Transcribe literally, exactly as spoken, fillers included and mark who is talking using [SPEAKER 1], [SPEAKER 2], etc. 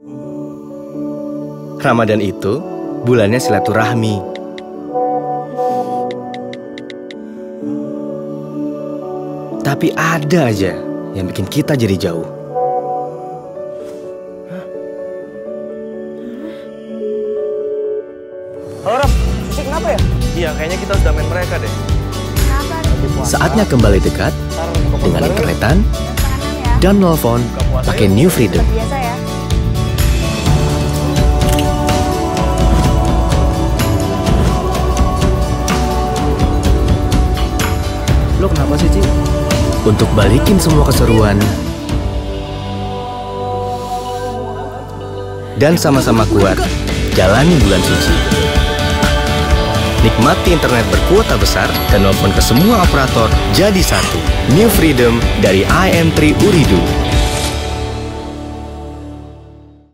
[SPEAKER 1] Ramadan itu bulannya silaturahmi. Tapi ada aja yang bikin kita jadi jauh.
[SPEAKER 2] Halo Ram, Susi kenapa ya? Iya, kayaknya kita sudah main mereka deh.
[SPEAKER 1] Saatnya kembali dekat dengan internetan dan nelfon pakai New Freedom.
[SPEAKER 3] Biasa ya.
[SPEAKER 2] Lo kenapa sih, Ci?
[SPEAKER 1] Untuk balikin semua keseruan dan sama-sama kuat jalani bulan suci. Nikmati internet berkuota besar dan nelfon ke semua operator jadi satu. New Freedom dari I M tiga Ooredoo.